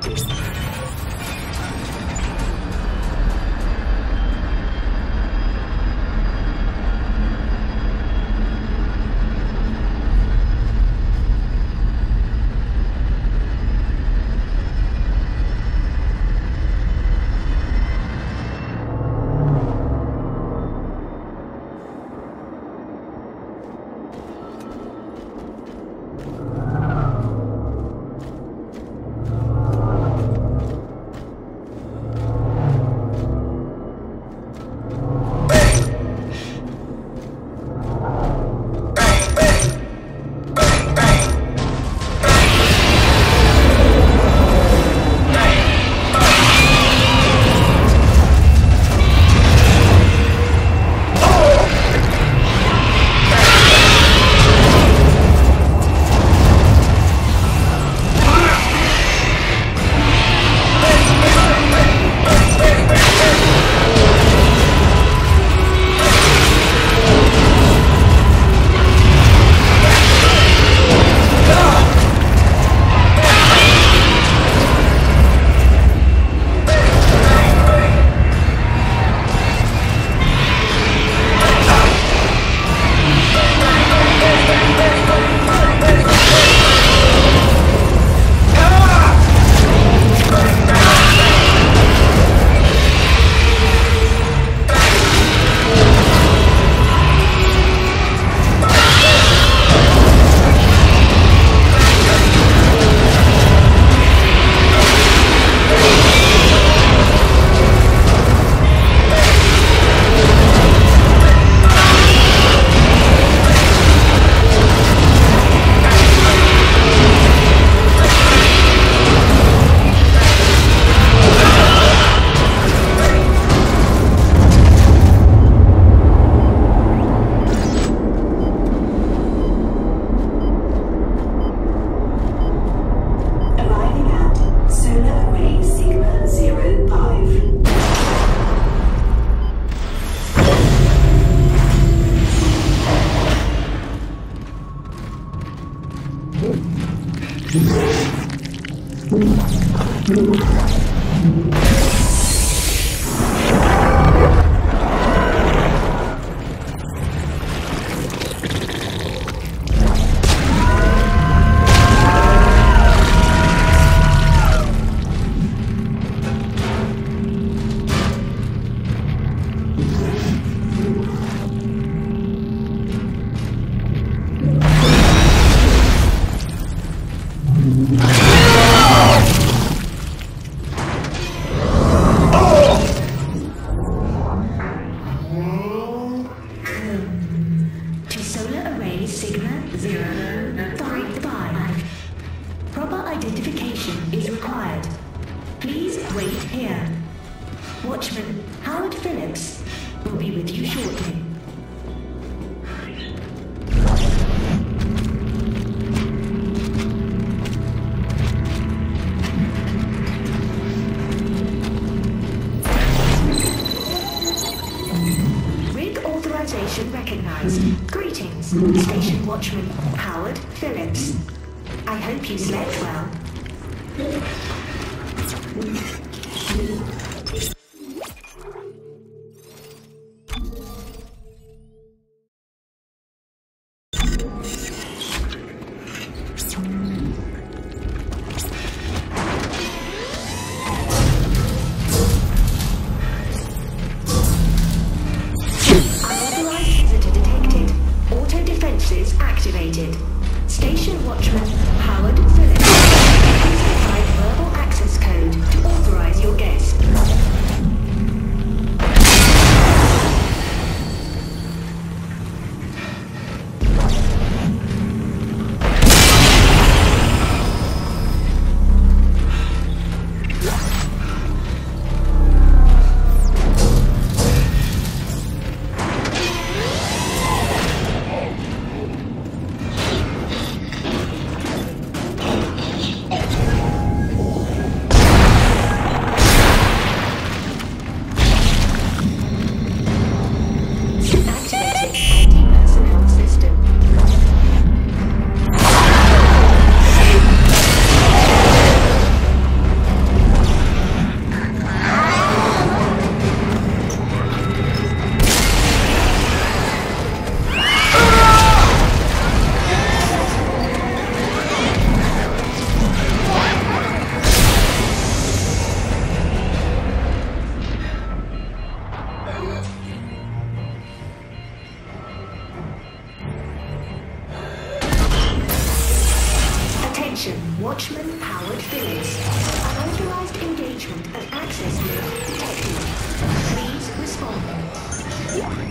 Recognized. Greetings, Station Watchman Howard Phillips. I hope you slept well. Activated. Station Watchman Howard Phillips. Please provide verbal access code to authorize your guest. Station Watchman-powered village. Unauthorized engagement and access link detected. Please respond.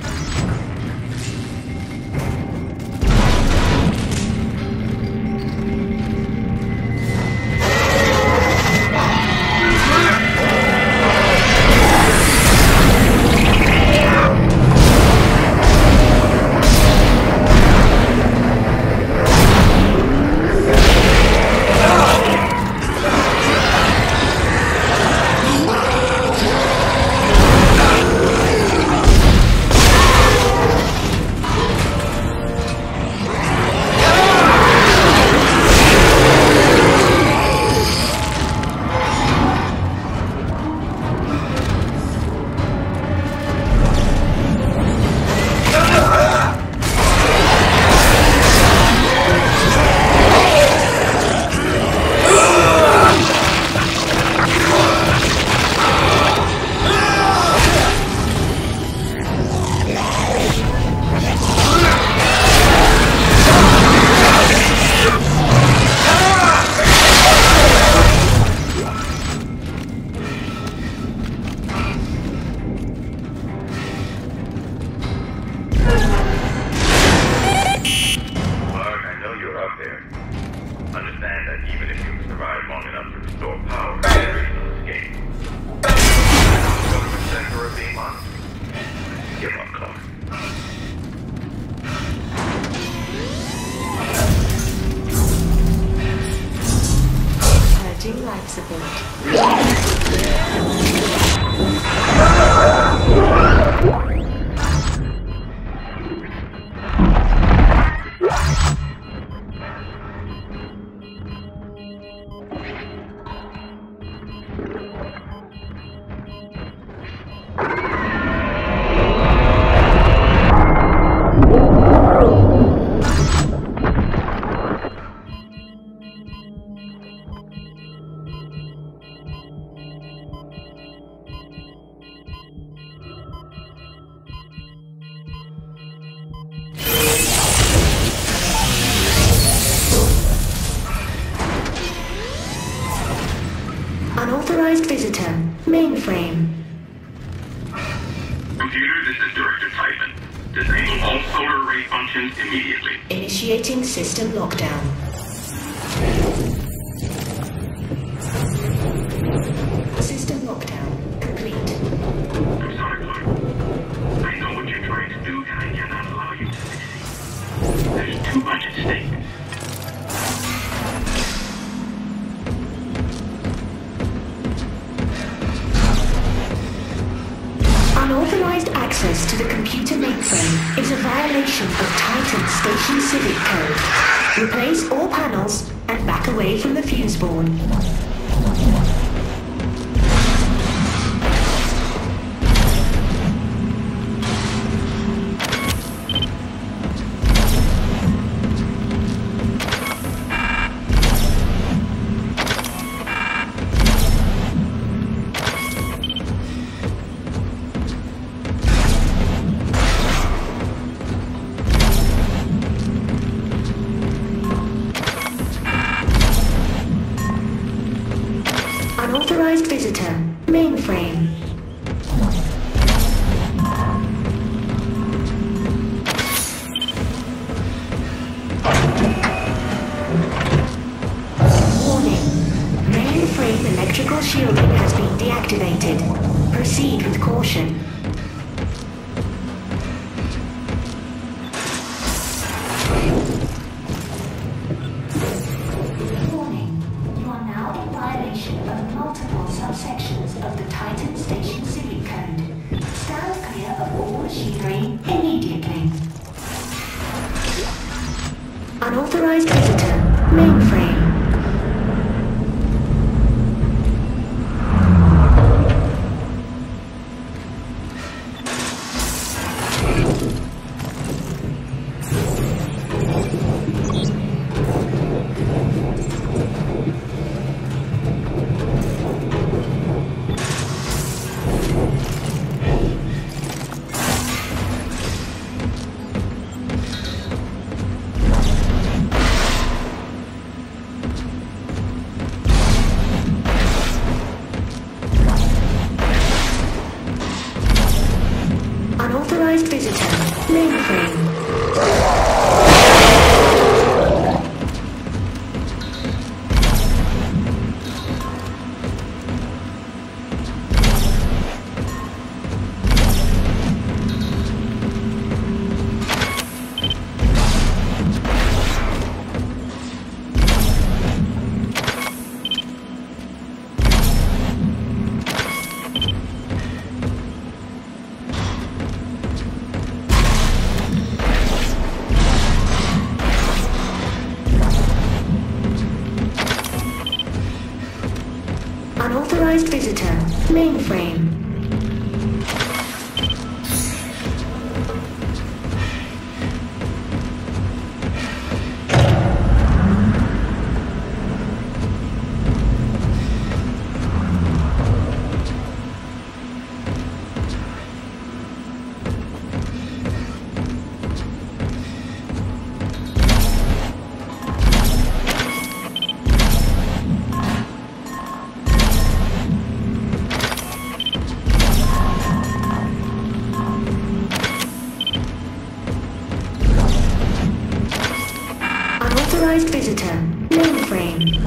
Life Unauthorized visitor. Mainframe. Computer, this is Director Titan. Disable all solar array functions immediately. Initiating system lockdown. System lockdown complete. I'm sorry, Clark. I know what you're trying to do, and I cannot allow you to succeed. There's too much at stake. Unauthorized access to the computer mainframe is a violation of Titan Station Civic Code. Replace all panels and back away from the fuse board. Unauthorized visitor. Mainframe. Warning. Mainframe electrical shielding has been deactivated. Proceed with caution. Subsections of the Titan Station Civic Code. Stand clear of all machinery immediately. Unauthorized visitor. Mainframe. Unauthorized visitor. Mainframe. Unauthorized visitor. Mainframe.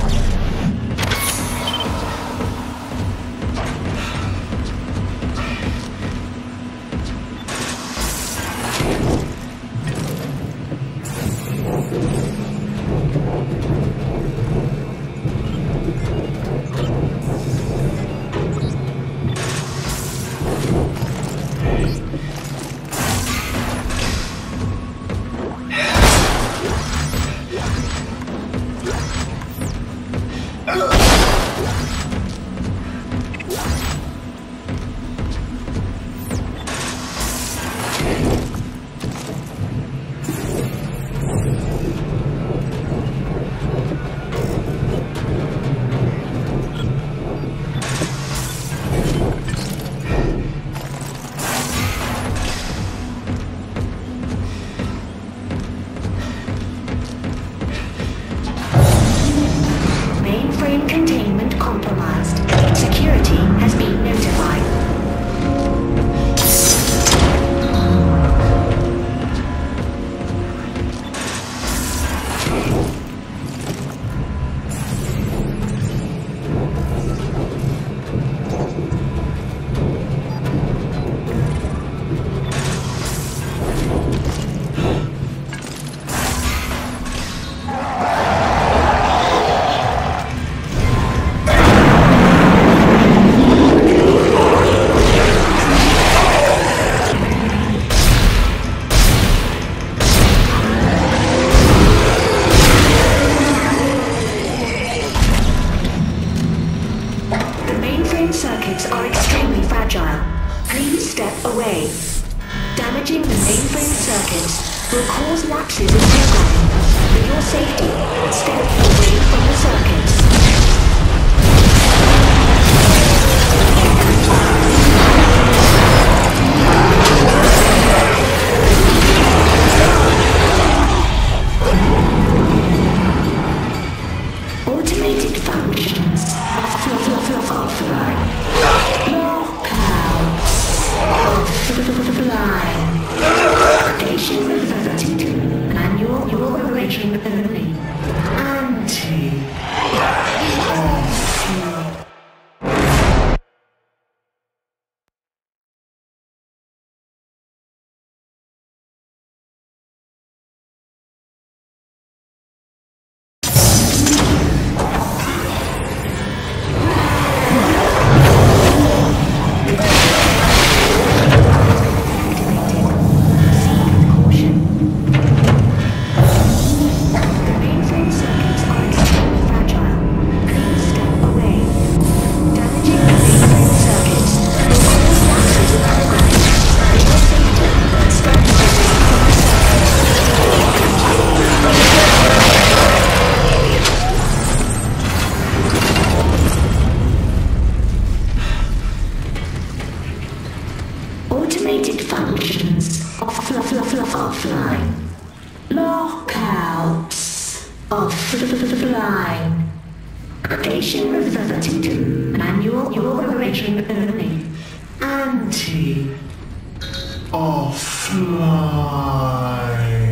Mainframe containment compromised. Security has been notified. Circuits are extremely fragile. Please step away. Damaging the mainframe circuits will cause lapses in programming. For your safety, step away from the circuits. Automated functions. Offline. Station reverted to manual operation only. Anti. Automated functions offline. Lockouts offline. Station reverted to manual operation only. Anti offline.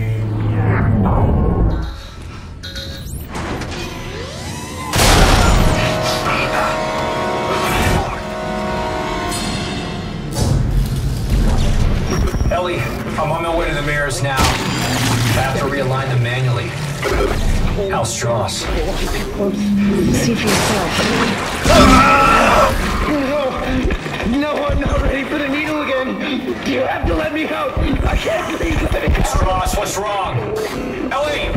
Ellie, I'm on my way to the mirrors now. I have to realign them manually. Hal Strauss. See for yourself. No, I'm not ready for the needle again. You have to let me out. I can't breathe. Strauss, what's wrong? Ellie!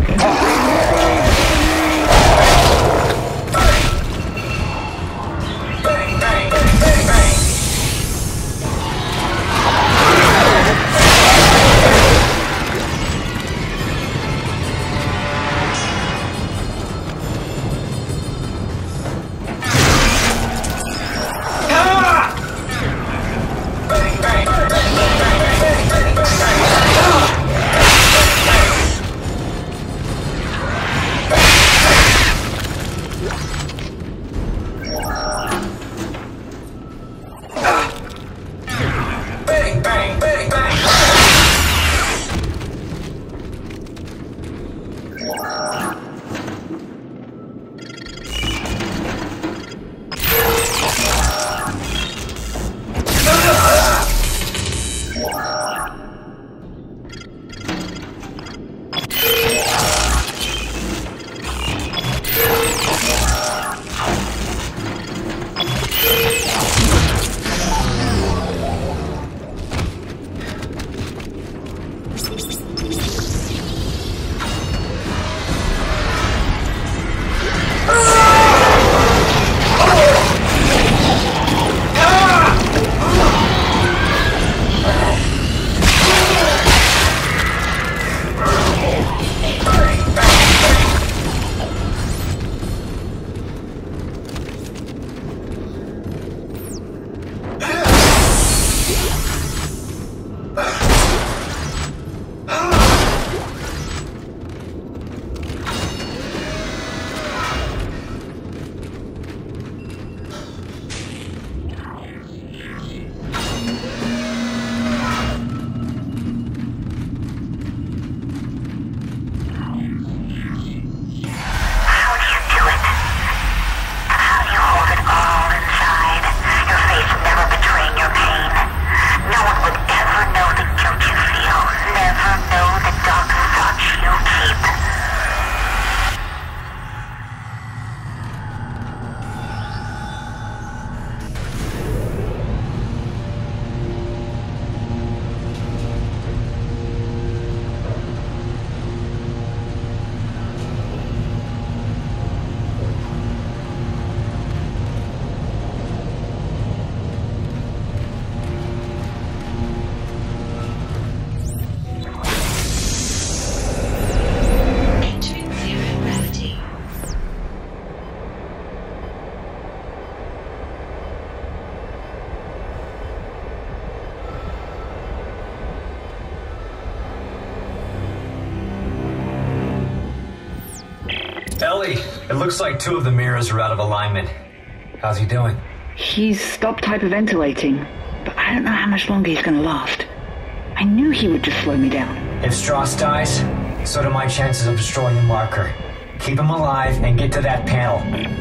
Ellie, it looks like 2 of the mirrors are out of alignment. How's he doing? He's stopped hyperventilating, but I don't know how much longer he's gonna last. I knew he would just slow me down. If Strauss dies, so do my chances of destroying the marker. Keep him alive and get to that panel.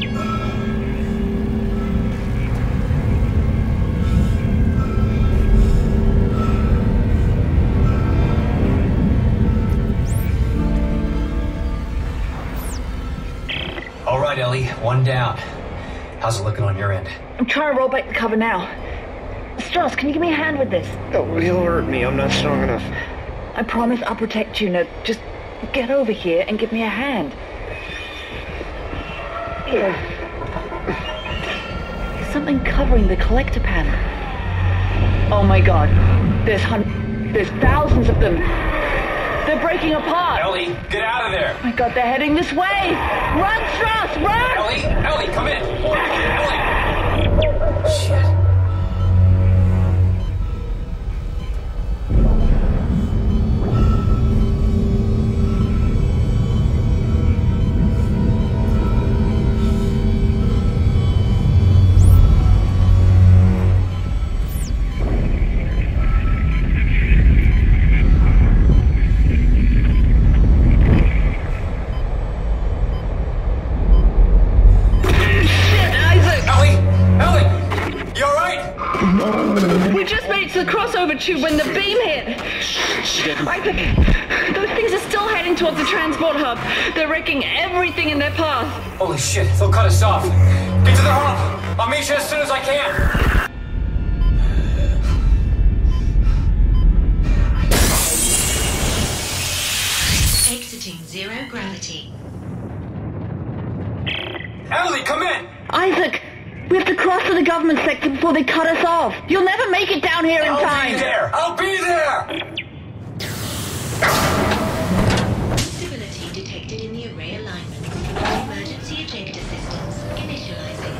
All right, Ellie, 1 down. How's it looking on your end? I'm trying to roll back the cover now. Strauss, can you give me a hand with this? Oh, he'll hurt me. I'm not strong enough. I promise I'll protect you. Now, just get over here and give me a hand. There's something covering the collector panel. Oh my god. There's thousands of them. They're breaking apart. Ellie, get out of there! Oh my god, they're heading this way! Run, Strauss, run! Ellie, come in! Ellie! Shit. Tube when the beam hit. Isaac, those things are still heading towards the transport hub. They're wrecking everything in their path. Holy shit, they'll cut us off. Get to the hub. I'll meet you as soon as I can. Exiting 0 gravity. Ellie, come in! Isaac! We have to cross to the government sector before they cut us off. You'll never make it down here in time. I'll be there! Instability detected in the array alignment. Emergency eject assistance initializing.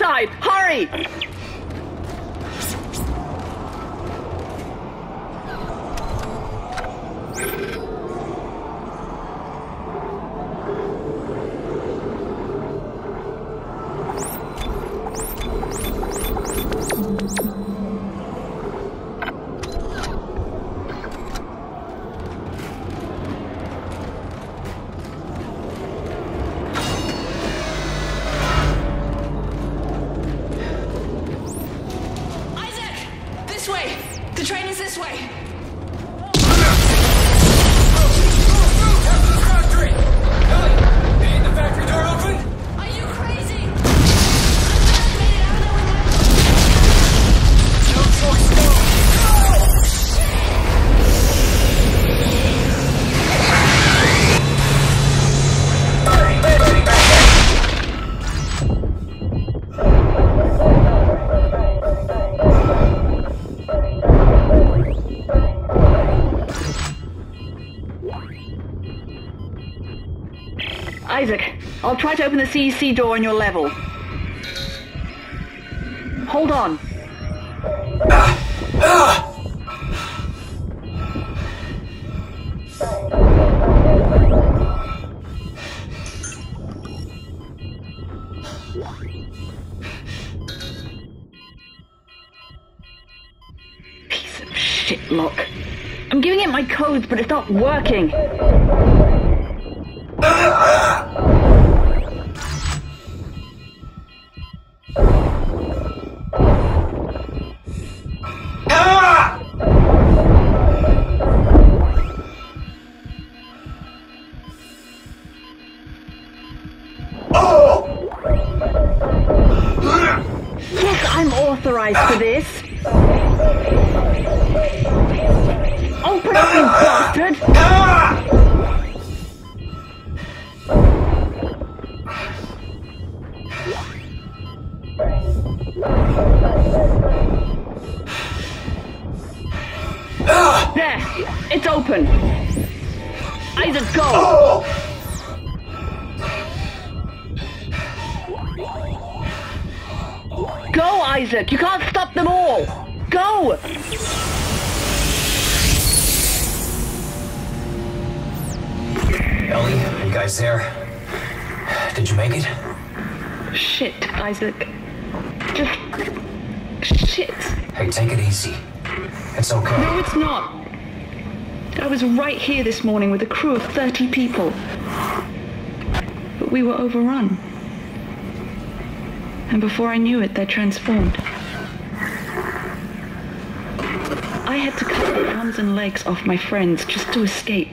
inside! Hurry! Isaac, I'll try to open the CEC door on your level. Hold on. Piece of shit lock. I'm giving it my codes, but it's not working. Look, I'm authorized for this. Open up, you bastard! There! It's open! Isaac, go! Go, Isaac! You can't stop them all! Go! Ellie, are you guys there? Did you make it? Shit, Isaac. Just... shit. Hey, take it easy. It's okay. No, it's not. I was right here this morning with a crew of 30 people. But we were overrun. And before I knew it, they transformed. I had to cut the arms and legs off my friends just to escape.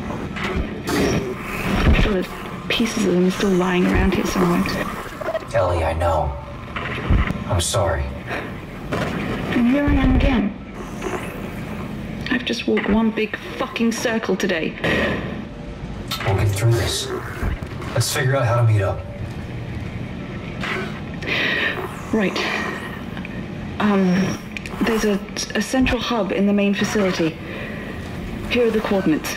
I'm sure there's pieces of them still lying around here somewhere. Ellie, I know. I'm sorry. And here I am again. I've just walked one big fucking circle today. We'll get through this. Let's figure out how to meet up. Right. There's a central hub in the main facility. Here are the coordinates.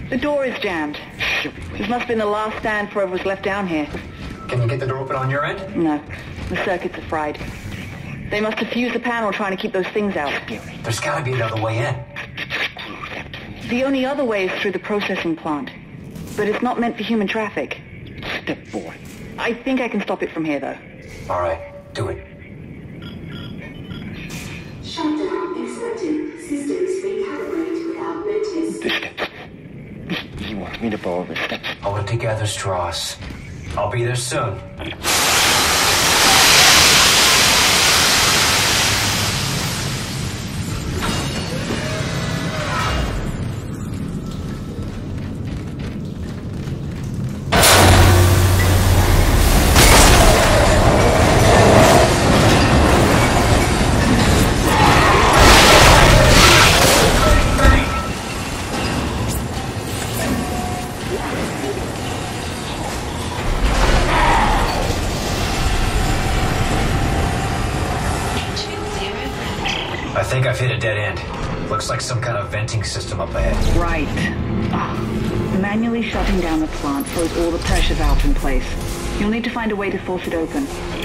The door is jammed. This must have been the last stand for whoever was left down here. Can you get the door open on your end? No, the circuits are fried. They must have fused the panel trying to keep those things out. There's gotta be another way in. The only other way is through the processing plant. But it's not meant for human traffic. Step forward. I think I can stop it from here, though. All right, do it. Shutdown accepted. Systems recalibrate without notice. The steps. He wants me to follow the steps. Hold it together, Strauss. I'll be there soon. I think I've hit a dead end. Looks like some kind of venting system up ahead. Right. Manually shutting down the plant throws all the pressure valves in place. You'll need to find a way to force it open.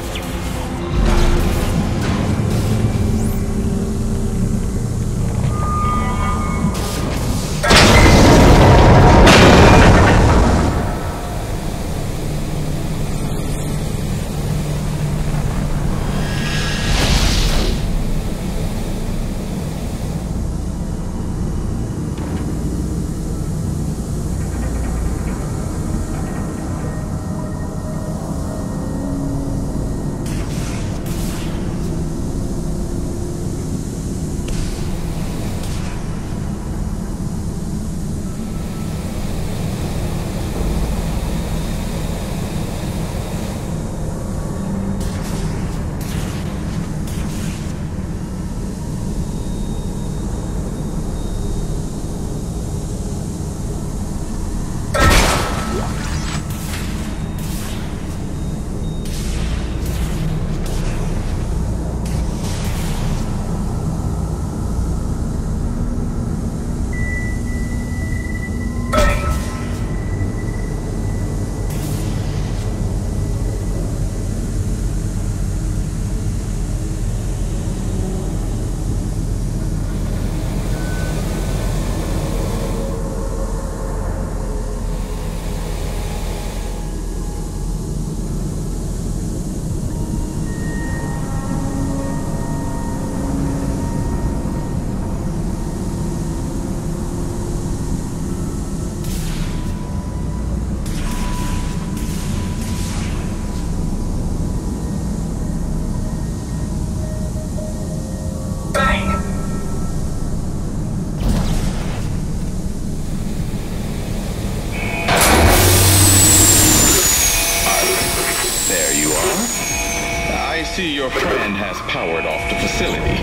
see your friend has powered off the facility.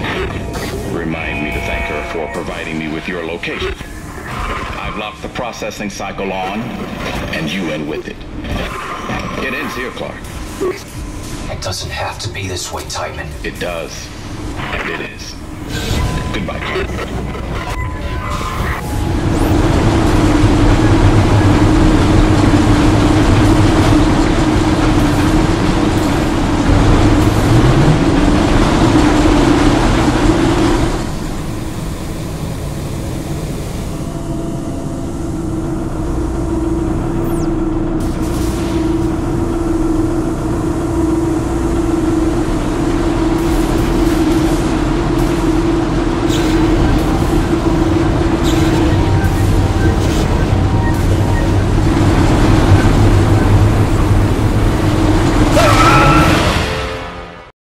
Remind me to thank her for providing me with your location. I've locked the processing cycle on, and you in with it. It ends here, Clark. It doesn't have to be this way, Titan. It does. And it is. Goodbye, Clark.